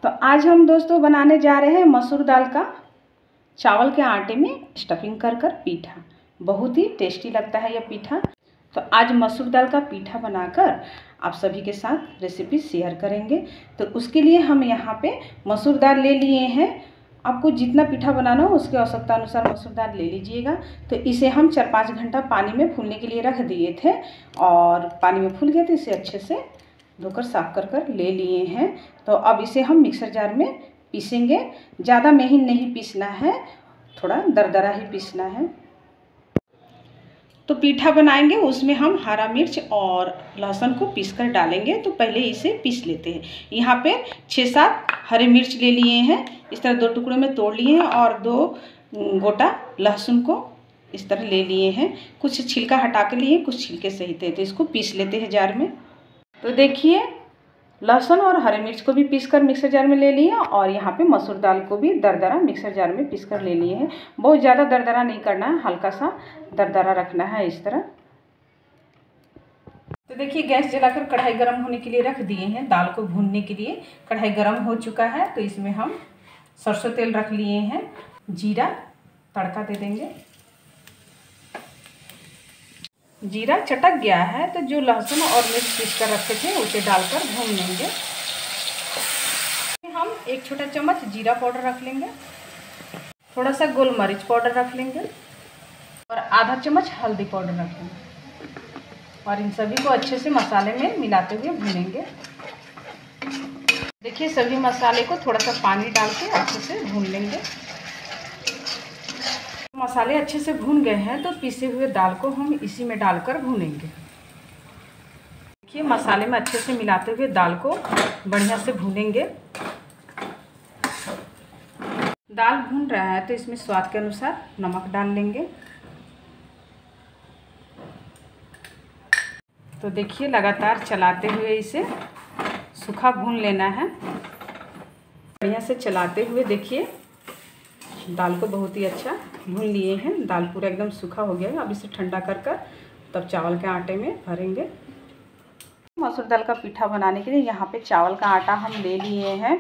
तो आज हम दोस्तों बनाने जा रहे हैं मसूर दाल का चावल के आटे में स्टफिंग कर पीठा। बहुत ही टेस्टी लगता है यह पीठा। तो आज मसूर दाल का पीठा बनाकर आप सभी के साथ रेसिपी शेयर करेंगे। तो उसके लिए हम यहाँ पे मसूर दाल ले लिए हैं। आपको जितना पीठा बनाना हो उसके आवश्यकता अनुसार मसूर दाल ले लीजिएगा। तो इसे हम 4-5 घंटा पानी में फूलने के लिए रख दिए थे और पानी में फूल गए तो इसे अच्छे से धोकर साफ कर ले लिए हैं। तो अब इसे हम मिक्सर जार में पीसेंगे। ज़्यादा महीन नहीं पीसना है, थोड़ा दरदरा ही पीसना है। तो पीठा बनाएंगे उसमें हम हरा मिर्च और लहसुन को पीसकर डालेंगे। तो पहले इसे पीस लेते हैं। यहाँ पे 6-7 हरे मिर्च ले लिए हैं, इस तरह 2 टुकड़ों में तोड़ लिए हैं और 2 गोटा लहसुन को इस तरह ले लिए हैं। कुछ छिलका हटा के लिए, कुछ छिलके सहित है। तो इसको पीस लेते हैं जार में। तो देखिए लहसुन और हरी मिर्च को भी पीसकर मिक्सर जार में ले लिए और यहाँ पे मसूर दाल को भी दरदरा मिक्सर जार में पीसकर ले लिए हैं। बहुत ज़्यादा दरदरा नहीं करना है, हल्का सा दरदरा रखना है इस तरह। तो देखिए गैस जलाकर कढ़ाई गर्म होने के लिए रख दिए हैं। दाल को भूनने के लिए कढ़ाई गर्म हो चुका है। तो इसमें हम सरसों तेल रख लिए हैं, जीरा तड़का दे देंगे। जीरा चटक गया है तो जो लहसुन और मिर्च पीस कर रखे थे उसे डालकर भून लेंगे। हम 1 छोटा चम्मच जीरा पाउडर रख लेंगे, थोड़ा सा गोल मरीच पाउडर रख लेंगे और आधा चम्मच हल्दी पाउडर रख लेंगे और इन सभी को अच्छे से मसाले में मिलाते हुए भूनेंगे। देखिए सभी मसाले को थोड़ा सा पानी डाल के अच्छे से भून लेंगे। मसाले अच्छे से भून गए हैं तो पीसे हुए दाल को हम इसी में डालकर भूनेंगे। देखिए मसाले में अच्छे से मिलाते हुए दाल को बढ़िया से भूनेंगे। दाल भून रहा है तो इसमें स्वाद के अनुसार नमक डाल लेंगे। तो देखिए लगातार चलाते हुए इसे सूखा भून लेना है। बढ़िया से चलाते हुए देखिए दाल को बहुत ही अच्छा भून लिए हैं। दाल पूरा एकदम सूखा हो गया है। अब इसे ठंडा कर तब चावल के आटे में भरेंगे। मसूर दाल का पीठा बनाने के लिए यहाँ पे चावल का आटा हम ले लिए हैं।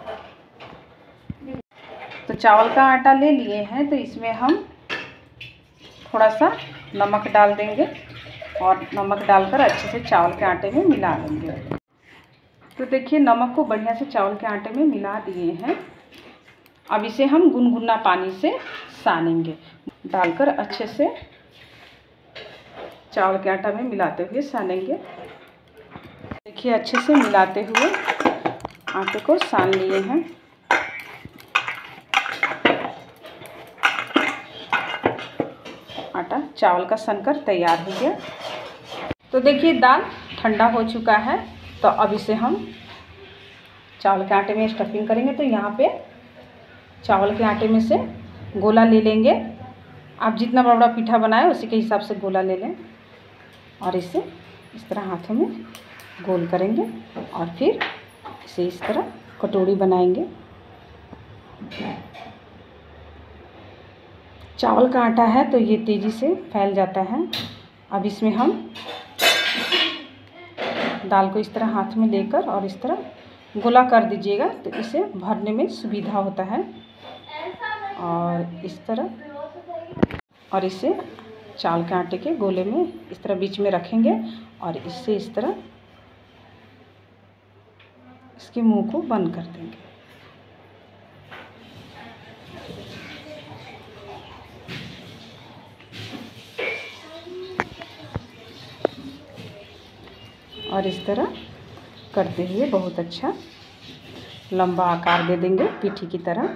तो चावल का आटा ले लिए हैं तो इसमें हम थोड़ा सा नमक डाल देंगे और नमक डालकर अच्छे से चावल के आटे में मिला लेंगे। तो देखिए नमक को बढ़िया से चावल के आटे में मिला दिए हैं। अब इसे हम गुनगुना पानी से सानेंगे। डालकर अच्छे से चावल के आटा में मिलाते हुए सानेंगे। देखिए अच्छे से मिलाते हुए आटे को सान लिए हैं। आटा चावल का सनकर तैयार हो गया। तो देखिए दाल ठंडा हो चुका है। तो अब इसे हम चावल के आटे में स्टफिंग करेंगे। तो यहाँ पे चावल के आटे में से गोला ले लेंगे। आप जितना बड़ा पीठा बनाए उसी के हिसाब से गोला ले लें और इसे इस तरह हाथों में गोल करेंगे और फिर इसे इस तरह कटोरी बनाएंगे। चावल का आटा है तो ये तेज़ी से फैल जाता है। अब इसमें हम दाल को इस तरह हाथ में लेकर और इस तरह गोला कर दीजिएगा तो इसे भरने में सुविधा होता है। और इस तरह और इसे चावल के आटे के गोले में इस तरह बीच में रखेंगे और इससे इस तरह इसके मुंह को बंद कर देंगे। और इस तरह करते हुए बहुत अच्छा लंबा आकार दे देंगे पीठी की तरह।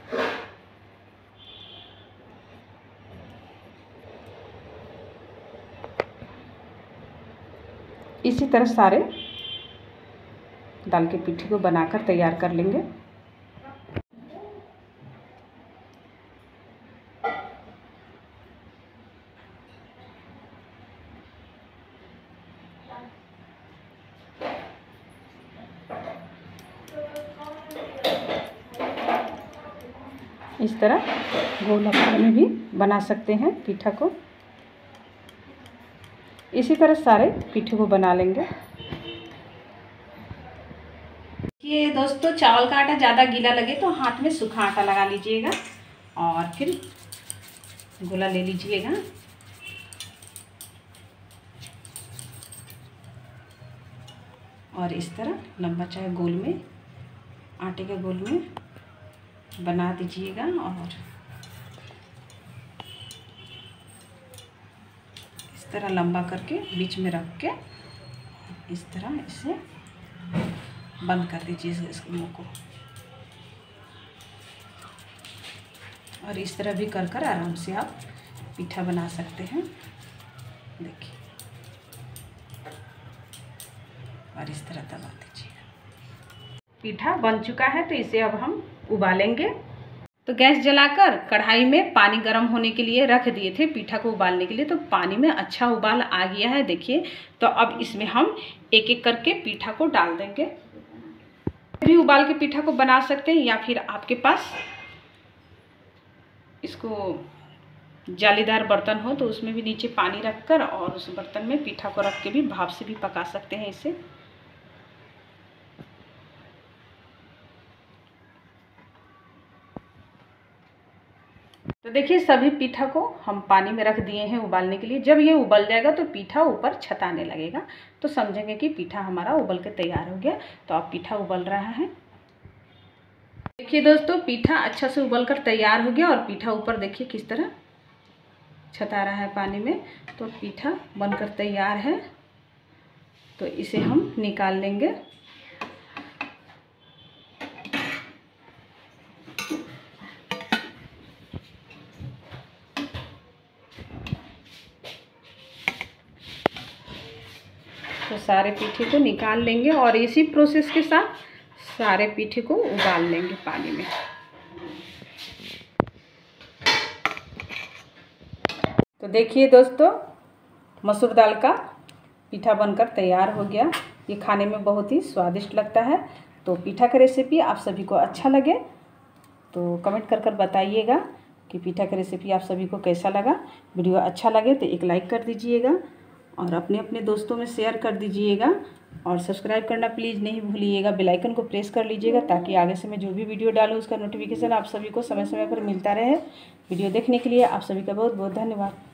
इसी तरह सारे दाल के पीठी को बनाकर तैयार कर लेंगे। इस तरह गोल आकार में भी बना सकते हैं पीठा को। इसी तरह सारे पीठे को बना लेंगे। देखिए दोस्तों, चावल का आटा ज़्यादा गीला लगे तो हाथ में सूखा आटा लगा लीजिएगा और फिर गोला ले लीजिएगा। और इस तरह लंबा चाहे गोल में, आटे के गोल में बना दीजिएगा और इस तरह लंबा करके बीच में रख के इस तरह इसे बंद कर दीजिए इस मुंह को। और इस तरह भी कर कर आराम से आप पीठा बना सकते हैं। देखिए, और इस तरह दबा दीजिए। पीठा बन चुका है तो इसे अब हम उबालेंगे। तो गैस जलाकर कढ़ाई में पानी गर्म होने के लिए रख दिए थे पीठा को उबालने के लिए। तो पानी में अच्छा उबाल आ गया है, देखिए। तो अब इसमें हम एक एक करके पीठा को डाल देंगे। भी उबाल के पीठा को बना सकते हैं या फिर आपके पास इसको जालीदार बर्तन हो तो उसमें भी नीचे पानी रखकर और उस बर्तन में पीठा को रख के भी भाप से भी पका सकते हैं इसे। तो देखिए, सभी पीठा को हम पानी में रख दिए हैं उबालने के लिए। जब ये उबल जाएगा तो पीठा ऊपर छताने लगेगा, तो समझेंगे कि पीठा हमारा उबल के तैयार हो गया। तो अब पीठा उबल रहा है। देखिए दोस्तों, पीठा अच्छा से उबल कर तैयार हो गया और पीठा ऊपर देखिए किस तरह छता रहा है पानी में। तो पीठा बनकर तैयार है, तो इसे हम निकाल लेंगे। तो सारे पीठे को निकाल लेंगे और इसी प्रोसेस के साथ सारे पीठे को उबाल लेंगे पानी में। तो देखिए दोस्तों, मसूर दाल का पीठा बनकर तैयार हो गया। ये खाने में बहुत ही स्वादिष्ट लगता है। तो पीठा का रेसिपी आप सभी को अच्छा लगे तो कमेंट कर कर बताइएगा कि पीठा का रेसिपी आप सभी को कैसा लगा। वीडियो अच्छा लगे तो एक लाइक कर दीजिएगा और अपने अपने दोस्तों में शेयर कर दीजिएगा और सब्सक्राइब करना प्लीज़ नहीं भूलिएगा। बेल आइकन को प्रेस कर लीजिएगा ताकि आगे से मैं जो भी वीडियो डालूँ उसका नोटिफिकेशन आप सभी को समय समय पर मिलता रहे। वीडियो देखने के लिए आप सभी का बहुत बहुत धन्यवाद।